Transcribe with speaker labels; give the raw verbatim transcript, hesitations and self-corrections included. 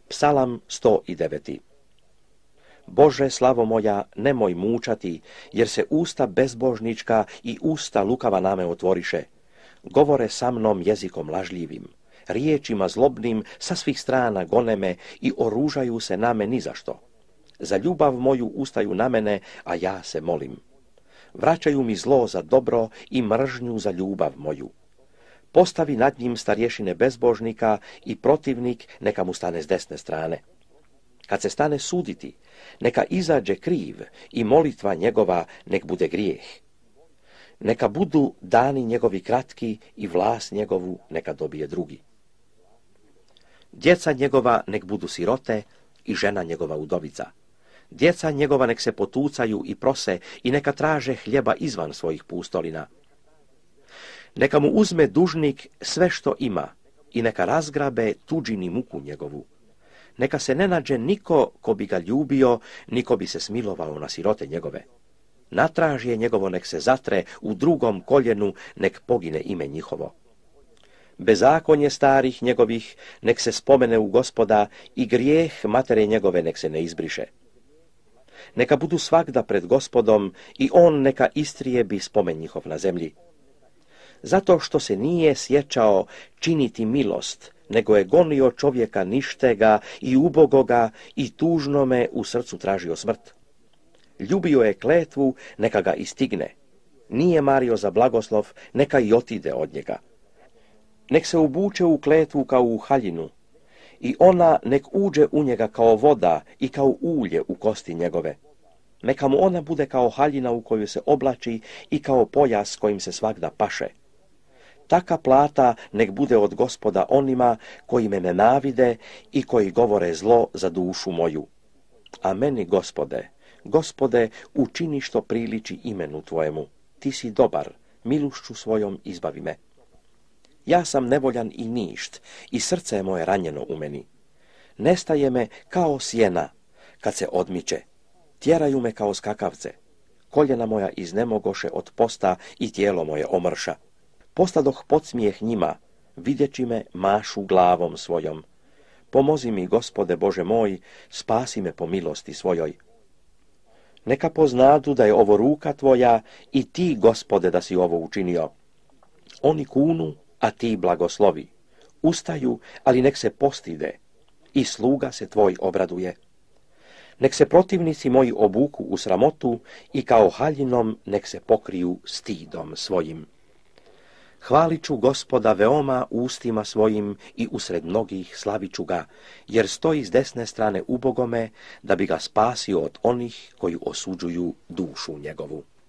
Speaker 1: Psalam sto devet. Bože, slavo moja, nemoj mučati, jer se usta bezbožnička i usta lukava na me otvoriše. Govore sa mnom jezikom lažljivim, riječima zlobnim sa svih strana gone me i oružaju se na me nizašto. Za ljubav moju ustaju na mene, a ja se molim. Vraćaju mi zlo za dobro i mržnju za ljubav moju. Postavi nad njim starješine bezbožnika i protivnik neka mu stane s desne strane. Kad se stane suditi, neka izađe kriv i molitva njegova nek bude grijeh. Neka budu dani njegovi kratki i vlast njegovu neka dobije drugi. Djeca njegova nek budu sirote i žena njegova udovica. Djeca njegova nek se potucaju i prose i neka traže hljeba izvan svojih pustolina. Neka mu uzme dužnik sve što ima i neka razgrabe tuđini muku njegovu. Neka se ne nađe niko ko bi ga ljubio, niko bi se smilovao na sirote njegove. Natražje njegovo nek se zatre, u drugom koljenu nek pogine ime njihovo. Bezakonje starih njegovih nek se spomene u Gospoda i grijeh matere njegove nek se ne izbriše. Neka budu svagda pred Gospodom i on neka istrijebi spomen njihov na zemlji. Zato što se nije sjećao činiti milost, nego je gonio čovjeka ništega i ubogoga i tužnome u srcu tražio smrt. Ljubio je kletvu, neka ga istigne. Nije mario za blagoslov, neka i otide od njega. Nek se ubuče u kletvu kao u haljinu i ona nek uđe u njega kao voda i kao ulje u kosti njegove. Neka mu ona bude kao haljina u koju se oblači i kao pojas kojim se svagda paše. Taka plata nek bude od Gospoda onima koji me nenavide i koji govore zlo za dušu moju. A meni, Gospode, Gospode, učini što priliči imenu Tvojemu. Ti si dobar, milošću svojom izbavi me. Ja sam nevoljan i ništ, i srce je moje ranjeno u meni. Nestaje me kao sjena, kad se odmiče. Tjeraju me kao skakavce. Koljena moja iznemogoše od posta i tijelo moje omrša. Postadoh podsmijeh njima, vidjeći me mašu glavom svojom. Pomozi mi, Gospode Bože moj, spasi me po milosti svojoj. Neka poznadu da je ovo ruka Tvoja i Ti, Gospode, da si ovo učinio. Oni kunu, a Ti blagoslovi. Ustaju, ali nek se postide, i sluga se Tvoj obraduje. Nek se protivnici moji obuku u sramotu i kao haljinom nek se pokriju stidom svojim. Hvalit ću Gospoda veoma ustima svojim i usred mnogih slavit ću ga, jer stoji s desne strane ubogome, da bi ga spasio od onih koji osuđuju dušu njegovu.